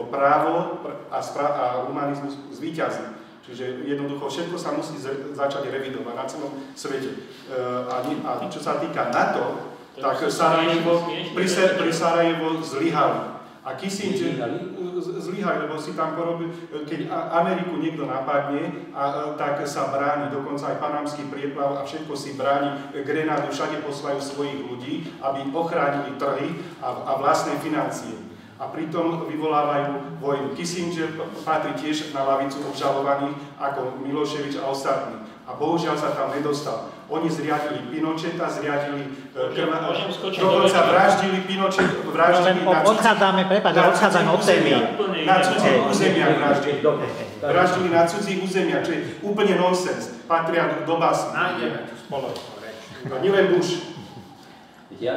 právo a humanizmus zvíťazí. Čiže jednoducho všetko sa musí začať revidovať na celom svete. A čo sa týka NATO, tak pri Sarajevo zlyhali. A Kissinger zlyhali, lebo si tam porobil, keď Ameriku niekto napadne, tak sa bráni, dokonca aj panamský prieplav a všetko si bráni, grenádu všade poslajú svojich ľudí, aby ochránili trhy a vlastné financie. A pritom vyvolávajú vojnu. Kissinger patrí tiež na lavicu obžalovaných ako Miloševič a ostatní. A bohužiaľ sa tam nedostal. Oni zriadili Pinocheta, dokonca vraždili Pinochet, odchádzame od témy. Na cudzích územiach vraždili na cudzích územiach, čo je úplne nonsens. Patria do basy. Nájdeme tú spoločnú reč. Nielen Bush. Ja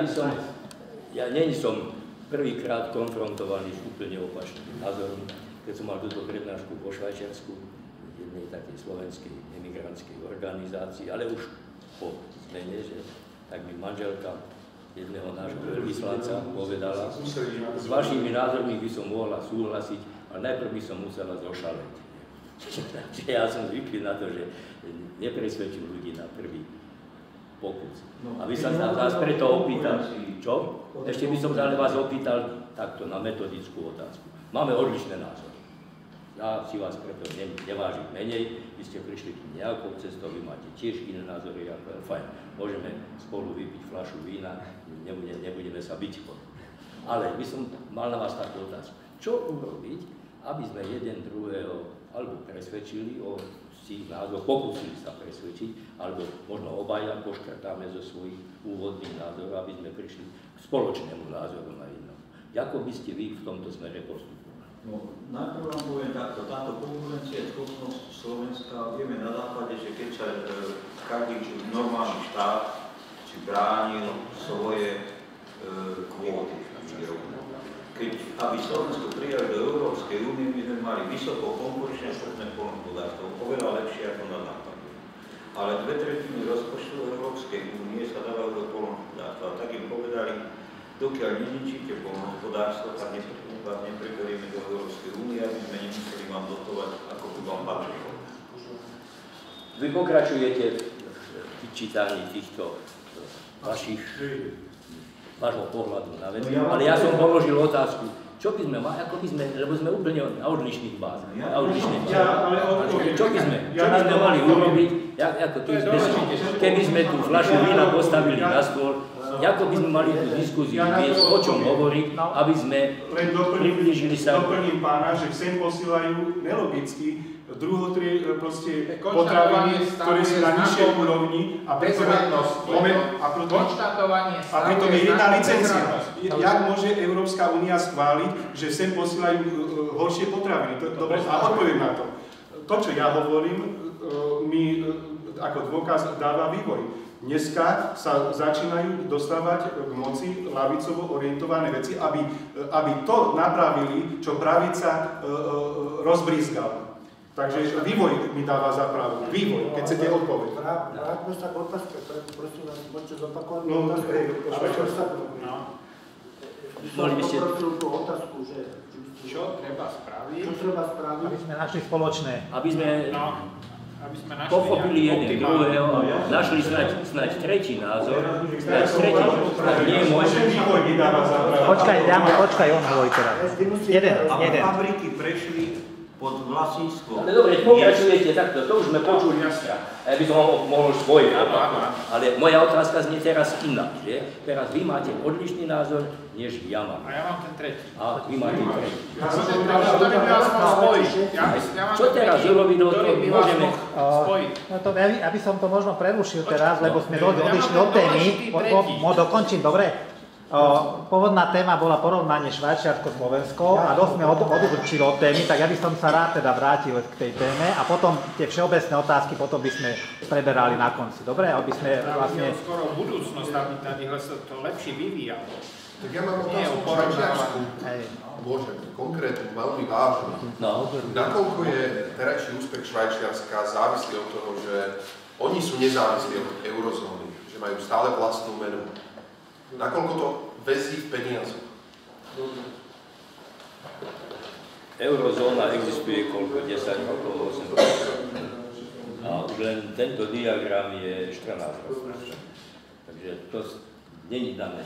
nie som prvýkrát konfrontovaný s úplne opačným názorom, keď som mal túto prednášku vo Švajčiarsku, jednej takej slovenskej emigrantskej organizácii, ale už po zmene, že tak mi manželka jedného nášho veľvyslanca povedala, s vašimi názormi by som mohla súhlasiť, ale najprv by som musela zošaleť. Takže ja som zvykli na to, že nepresvedčím ľudí na prvý pokus. Aby sa vás preto opýtal, čo? Ešte by som sa vás opýtal takto na metodickú otázku. Máme odlišné názory. Ja si vás preto nevážim menej, vy ste prišli nejakou cestou, vy máte tiež iné názory, ako fajn. Môžeme spolu vypiť fľašu vína, nebudeme sa biť. Ale by som mal na vás takú otázku. Čo urobiť, aby sme jeden druhého alebo presvedčili o svojich názoroch, pokúsili sa presvedčiť, alebo možno obaja poškrtáme zo svojich úvodných názorov, aby sme prišli k spoločnému názoru na jednom. Ako by ste vy v tomto smere postupovali? No, najprv vám poviem takto, táto konkurencia je schopnosť Slovenska, vieme na základe, že keď sa každý normálny štát si bránil svoje kvóty. Keď, aby Slovensko prijali do Európskej únie, my sme mali vysoko konkurenčné schopné poľnohospodárstvo, oveľa lepšie ako na západe. Ale 2/3 rozpočtu Európskej únie sa dávajú do poľnohospodárstva. Tak im povedali, dokiaľ nezničíte poľnohospodárstvo, tak vás nepreberieme do Európskej únie, aby sme nemuseli vám dotovať, ako by vám patrilo. Vy pokračujete v vyčítaní týchto vášho pohľadu na vec, ale ja som položil otázku, čo by sme mali, ako by sme, lebo sme úplne na odlišných bázach, čo by sme mali urobiť, keby sme tú fľašu vína postavili na stôl, ako by sme mali tú diskuziu viesť, o čom hovoriť, aby sme priblížili sa... Doplním pána, že sem posílajú nelogicky potraviny, ktoré sú na nižšej úrovni a pritom je jedna licencia. Jak môže Európska únia schváliť, že sem posílajú horšie potraviny? Dobre, a odpoviem na to. To, čo ja hovorím, mi ako dôkaz dáva vývoj. Dneska sa začínajú dostávať k moci lavicovo orientované veci, aby to napravili, čo pravica rozbrízgala. Takže vývoj mi dáva za pravdu. Vývoj, keď chcete odpoveď. Vráťme sa k otázke, prosím vás, môžete zopakovať otázku? Mohli by ste... Poprosil tú otázku, že... Čo treba spraviť? Aby sme našli spoločné. Aby sme pochopili jeden druhého, našli snáď tretí názor, nie je môj. Počkaj, on hovorí teraz. Jeden. Fabriky prešli pod vlastníctvom. Ale dobre, pokračujete takto, to už sme počuli dneska. Ja by som mohol svoj ale moja otázka znie teraz iná, že? Teraz vy máte odlišný názor, než ja mám. A ja mám ten tretí. A vy máte tretí. Čo teraz urobiť, môžeme spojiť? Aby som to možno prerušil teraz, lebo sme odišli od témy, dokončím, dobre? Pôvodná téma bola porovnanie Švajčiarsko-Slovensko a dosť sme odvrčili od témy, tak ja by som sa rád teda vrátil k tej téme a potom tie všeobecné otázky potom by sme preberali na konci, dobre? Aby sme vlastne... Skoro budúcnosť, aby tady sa to lepšie vyvíjalo. Tak ja mám otázku o Švajčiarsku. Môžem, konkrétne, veľmi vážne. Nakoľko je terajší úspech Švajčiarska závislý od toho, že oni sú nezávislí od eurozóny, že majú stále vlastnú menu. Nakoľko to väzí v peniazoch? eurozóna existuje koľko? 10 rokov, 8 rokov. A už len tento diagram je 14 rokov. Takže to není dané.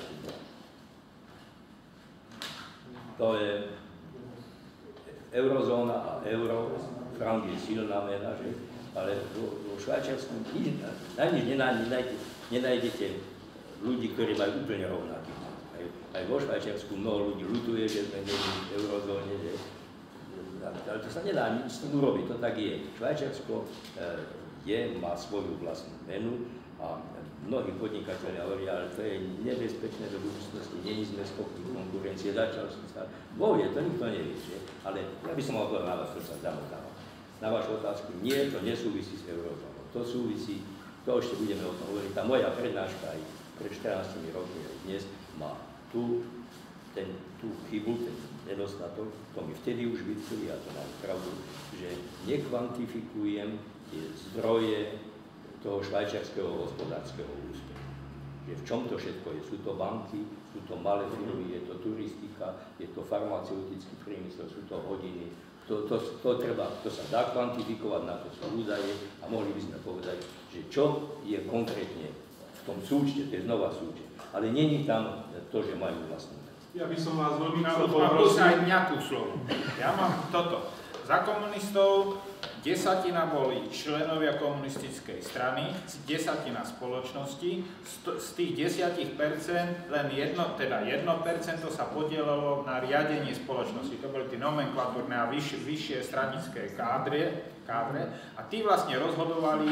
To je eurozóna a euro, frank je silná mena, že? Ale vo Švajčiarsku najniž nenájdete ľudí, ktorí majú úplne rovnaký. Aj vo Švajčiarsku mnoho ľudí ľutuje, že sme nie v eurozóne, že? Ale to sa nedá nič s tým urobiť, to tak je. Švajčiarsko má svoju vlastnú menu a mnohí podnikatelia hovoria, ale to je nebezpečné do budúcnosti, nie sme schopní konkurencie, začal som sa. Bojuje, to nikto nevie, že? Ale ja by som mal povedať na vás, čo sa zamotáva. Na vašu otázku, nie, to nesúvisí s eurozónou. To súvisí, to ešte budeme o tom hovoriť. Tá moja prednáška aj pred 14 rokmi aj dnes má tú chybu, ten nedostatok, to mi vtedy už vytkli, ja to mám pravdu, že nekvantifikujem tie zdroje toho švajčiarskeho hospodárskeho úspechu. Že v čom to všetko je? Sú to banky, sú to malé firmy, je to turistika, je to farmaceutický priemysel, sú to hodiny. To sa dá kvantifikovať, na to sú údaje a mohli by sme povedať, že čo je konkrétne v tom súčte, to je znova súčet. Ale není tam to, že majú vlastnú. Ja by som vás veľmi chcel poprosiť. Aj mňa tú slovo. Ja mám toto. Za komunistov 10% boli členovia komunistickej strany, 10% spoločnosti, z tých 10% len 1% sa podielalo na riadenie spoločnosti. To boli tie nomenklatúrne a vyššie stranické kádre a tí vlastne rozhodovali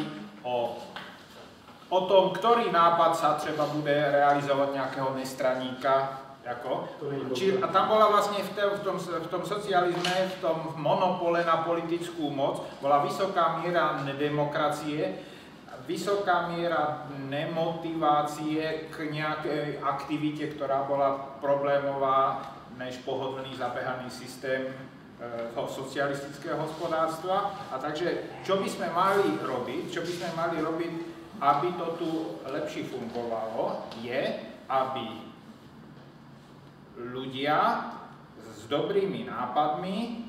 o tom, ktorý nápad sa treba bude realizovať nejakého nestraníka. A tam bola vlastne v tom socializme, v tom monopole na politickú moc, bola vysoká miera demokracie, vysoká miera nemotivácie k nejakej aktivite, ktorá bola problémová než pohodlný zabehaný systém socialistického hospodárstva. A takže, čo by sme mali robiť, aby to tu lepšie fungovalo, je, aby ľudia s dobrými nápadmi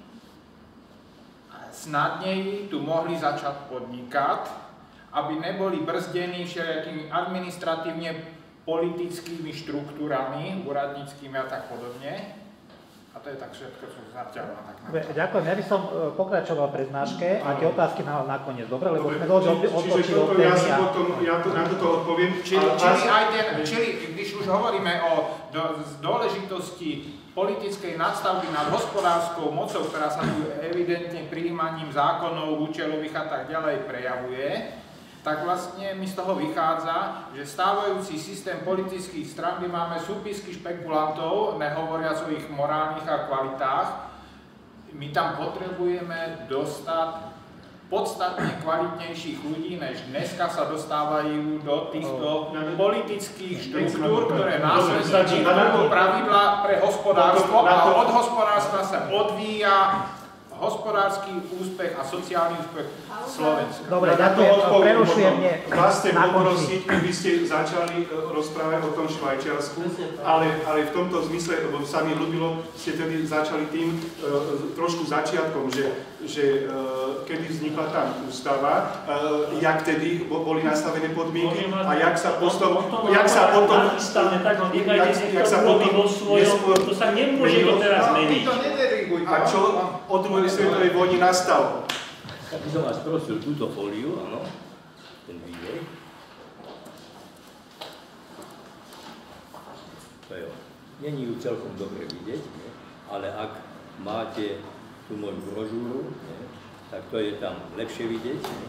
snadnej tu mohli začať podnikať, aby neboli brzdení všetkými administratívne politickými štruktúrami, úradníckými a tak podobne. A to je tak všetko, čo zatiaľ mám tak. Ďakujem, ja by som pokračoval v prednáške a tie otázky nakoniec, dobre? Lebo sme odtočili od témy a... Ja na toto odpoviem. Čili, když už hovoríme o dôležitosti politickej nadstavby nad hospodárskou mocou, ktorá sa tu evidentne prijímaním zákonov, účelových a tak ďalej prejavuje, tak vlastne mi z toho vychádza, že stávajúci systém politických strán, kde máme súpisky špekulantov, nehovoriac o ich morálnych a kvalitách, my tam potrebujeme dostať podstatne kvalitnejších ľudí, než dneska sa dostávajú do týchto politických štruktúr, ktoré následne diktujú pravidlá pre hospodárstvo a od hospodárstva sa odvíja hospodársky úspech a sociálny úspech Slovenska. Dobre, ďakujem, prerušujem. Vás chcem poprosiť, keby ste začali rozprávať o tom Švajčiarsku, ale v tomto zmysle, lebo sa mi ľúbilo, ste tedy začali tým trošku začiatkom, že kedy vznikla tá ústava, jak tedy boli nastavené podmienky a jak sa potom... To sa nemôže to teraz meniť. A čo od druhej svetovej vojny nastalo? Ja by som vás prosil túto fóliu, áno, ten vývoj. To je, není ju celkom dobre vidieť, nie? Ale ak máte tú moju brožúru, nie? Tak to je tam lepšie vidieť. Nie?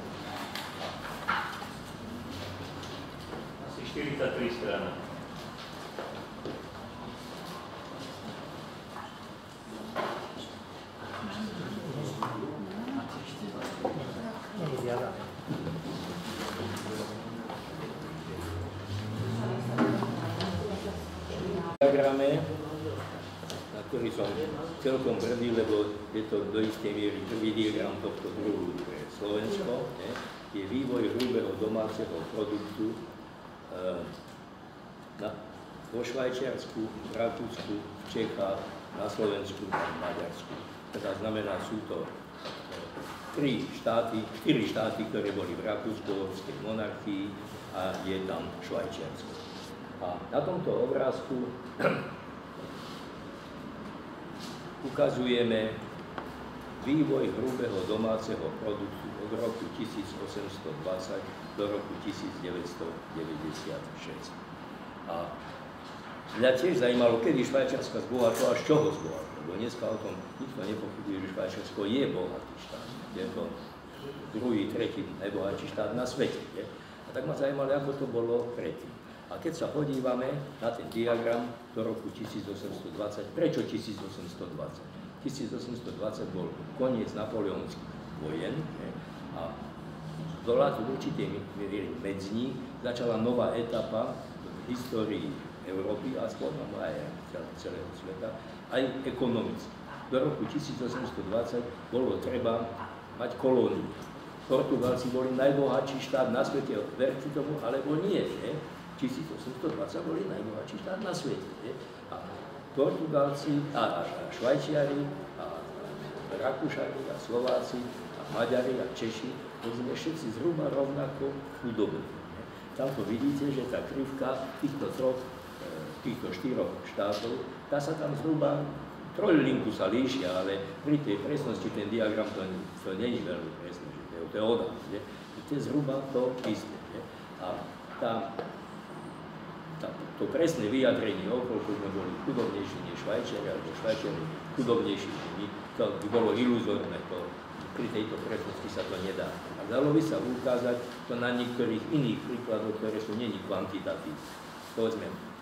Asi 43 strana. Diagrame, na ktorý som celkom hrdý, lebo je to do istej miery prvý diagram tohto druhu pre Slovensko, je vývoj hrubého domáceho produktu vo Švajčiarsku, v Rakúsku, v Čechách, na Slovensku a v Maďarsku. teda znamená, sú to 4 štáty, ktoré boli v Rakúsko-Uhorskej monarchii a je tam Švajčiarsko. A na tomto obrázku ukazujeme vývoj hrubého domáceho produktu od roku 1820 do roku 1996. A mňa tiež zajímalo, kedy Švajčiarska zbohatla a z čoho zbohatla, lebo dneska o tom nikto nepochybuje, že Švajčiarsko je bohatý štát. Je to druhý, tretí najbohatší štát na svete. Je? A tak ma zajímalo, ako to bolo predtým. A keď sa podívame na ten diagram do roku 1820, prečo 1820? 1820 bol koniec napoleonských vojen a v určitej medzní začala nová etapa v histórii Európy a skôr aj celého sveta, aj ekonomicky. Do roku 1820 bolo treba mať kolóniu. Portugalci boli najbohatší štát na svete, verte tomu, alebo nie. 1820 boli najbohatší štát na svete. A Portugalci a Švajčiari a Rakúšani a Slováci a Maďari a Češi, to sme všetci zhruba rovnako chudobní. Tamto vidíte, že tá krivka týchto 4 štátov, tá sa tam zhruba trojlinku sa líšia, ale pri tej presnosti ten diagram to nie je veľmi presný, to je odhad. To je zhruba to isté. A to presné vyjadrenie, koľko sme boli chudobnejší než Švajčiari, alebo Švajčiari chudobnejší než my, to by bolo iluzórne, pri tejto presnosti sa to nedá. A dalo by sa ukázať to na niektorých iných príkladoch, ktoré sú nie kvantitatívne. Povedzme,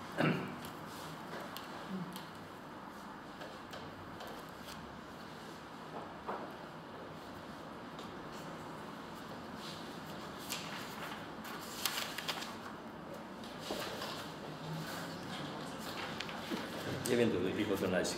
neviem to rýchlo to nájsť.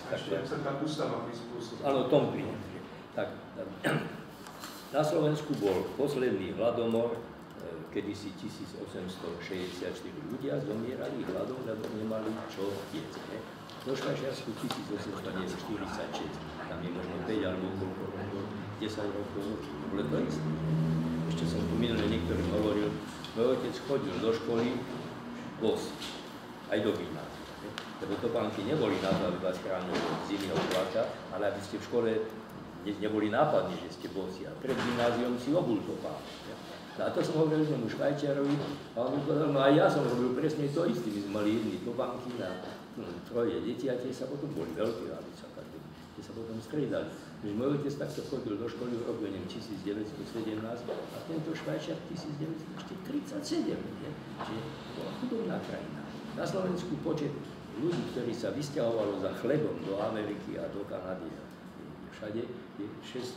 Áno, tom príde. Tak, na Slovensku bol posledný hladomor, kedysi 1864 ľudia zomierali hladom, lebo nemali čo jesť. Do Švajčiarsku 1846, tam je možno 5 alebo 10 rokov, bolo to isté. Ešte som tu minulé niektorým hovoril, môj otec chodil do školy bos, aj do gymnázia. Lebo topánky neboli na to, aby vás chránili od zimy od plača, ale aby ste v škole neboli nápadní, že ste bosi. A pred gymnáziom si obul topánky. A to som hovoril tomu Švajčiarovi a on mi povedal, no aj ja som robil presne to isté. My sme mali jedny topánky na troje deti a tie sa potom boli veľké, aby sa každý, tie sa potom striedali. Takže môj otec takto chodil do školy v roku 1917 a tento Švajčiar 1937. Čiže bola chudobná krajina. Na Slovensku počet ľudí, ktorí sa vysťahovalo za chlebom do Ameriky a do Kanady, všade je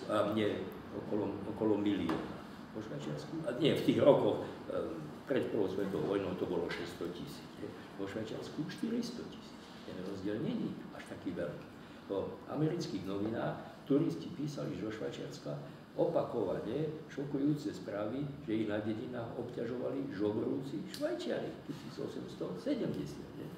okolo milióna. Po Švajčiarsku, a nie, v tých rokoch pred prvou svetovou vojnou to bolo 600 000, po Švajčiarsku 400 000. Ten rozdiel není až taký veľký. Po amerických novinách turisti písali, že do Švajčiarska opakovane šokujúce správy, že ich na dedinách obťažovali žobrúci Švajčiari 1870.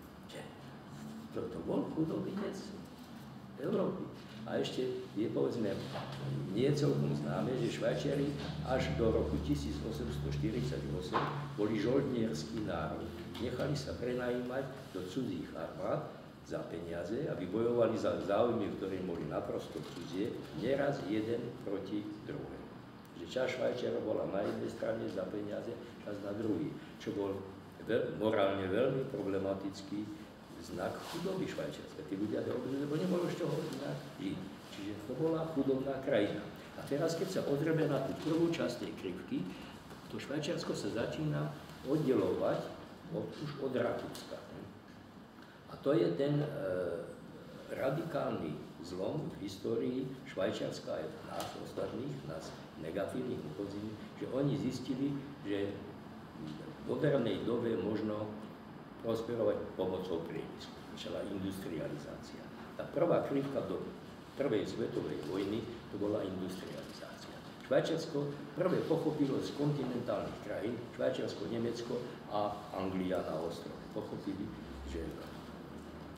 To bol chudobinec Európy. A ešte je, povedzme, nie celkom známe, že Švajčiari až do roku 1848 boli žoldnierský národ. Nechali sa prenajímať do cudzích armád za peniaze, aby bojovali za záujmy, ktoré boli naprosto cudzie, neraz jeden proti druhému. Že časť Švajčiarov bola na jednej strane za peniaze, časť na druhý, čo bol morálne veľmi problematický znak chudoby Švajčiarska. Tí ľudia robili, lebo nebolo z čoho inak žiť. Čiže to bola chudobná krajina. A teraz, keď sa odrieme na tú prvú časť tej krivky, to Švajčiarsko sa začína oddelovať už od Rakúska. A to je ten radikálny zlom v histórii Švajčiarska aj nás ostatných, nás negatívnych, pozitívnych, že oni zistili, že v modernej dobe možno prosperovať pomocou priemyslu. Začala industrializácia. Tá prvá krivka do prvej svetovej vojny to bola industrializácia. Švajčiarsko prvé pochopilo z kontinentálnych krajín, Švajčiarsko, Nemecko a Anglia na ostrove. Pochopili, že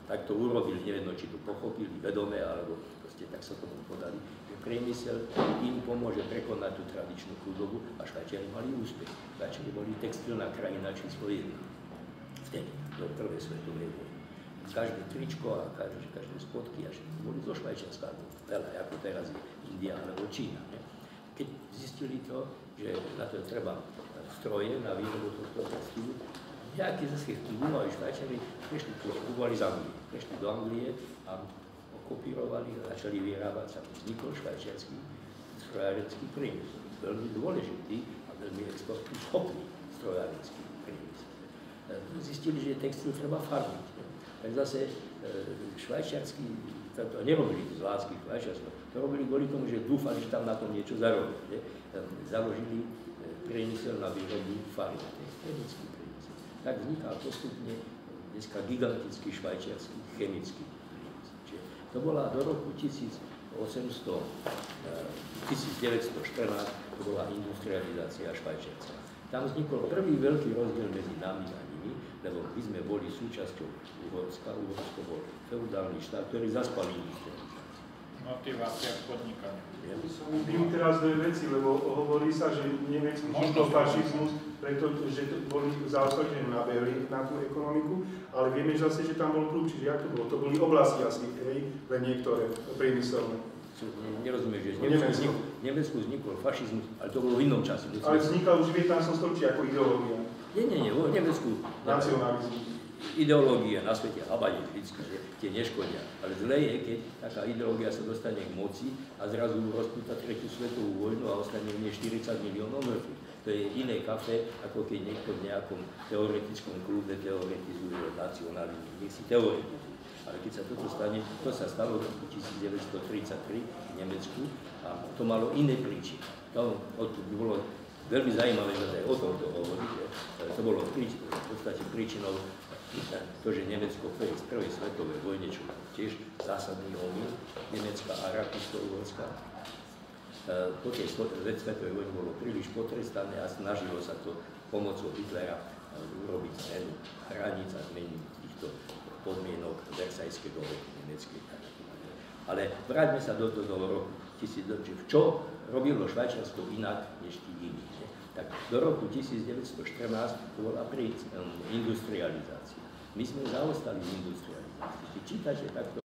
tak to urobili, neviem, či to pochopili vedome, alebo proste tak sa tomu podali, že priemysel im pomôže prekonať tú tradičnú chudobu a Švajčiari mali úspech. Švajčiari boli textilná krajina číslo 1 vtedy, do prvej svetovej vojny. Každé tričko a každé spodky až boli zo Švajčiarska, veľa, ako teraz je India alebo Čína. Ne? Keď zistili to, že na to treba stroje na výrobu tohto textilu, nejakí zase gumali Švajčiari prešli z Anglie. Prešli do Anglie a kopírovali a začali vyrábať sa. Vznikol švajčiarsky strojárenský priemysel. Veľmi dôležitý a veľmi exportný strojárenský priemysel. Zistili, že textil treba farbiť. Tak zase švajčiarsky, to nerobili z lásky Švajčiarska, to robili kvôli tomu, že dúfali, že tam na tom niečo zarobili. Založili priemysel na výrobu farby, chemický priemysel. Tak vzniká postupne dneska gigantický švajčiarsky chemický priemysel. Čiže to bola do roku 1914, to bola industrializácia Švajčiarska. Tam vznikol prvý veľký rozdiel medzi nami a nimi, lebo my sme boli súčasťou Uhorska. Uhorsko bol feudálny štát, ktorý zaspal industrializáciu. Motivácia k podnikaniu. Vím teraz dve veci, lebo hovorí sa, že Nemecku vznikol fašizmus, pretože boli zásadne nabehli na tú ekonomiku, ale vieme zase, že tam bol kľúč, čiže jak to bolo? To boli oblasti asi, len niektoré priemyselné. Nerozumieš, že v Nemecku vznikol fašizmus, ale to bolo v inom čase. Ale vznikal už v 19. storočí ako ideológia. Nie, v Nemecku. Nacionalizmus. Ideológia na svete abade vždycky, že tie neškodia. Ale zle je, keď taká ideológia sa dostane k moci a zrazu rozpúta 3. svetovú vojnu a ostane v nej 40 miliónov mŕtvych. To je iné kafe, ako keď niekto v nejakom teoretickom klube teoretizuje nacionalizmus. Nech si teoretizuje. Ale keď sa toto stane, to sa stalo v roku 1933 v Nemecku a to malo iné príčiny. To by bolo veľmi zaujímavé, že aj o tomto hovorí, že to bolo v podstate príčinou to, že Nemecko v prvej svetovej vojne, čo tiež zásadný omyl, Nemecka a Rakúsko-Uhorska, po tej svetovej vojne bolo príliš potrestané a snažilo sa to pomocou Hitlera urobiť zmenu hraníc a zmeniť týchto podmienok Versajskej dohody nemeckej. Ale vráťme sa do roku 1900, čo robilo Švajčiarsko inak než tí iní. Tak do roku 1914 bola industrializácia. My sme zaostali v industrializácii. Keď čítate takto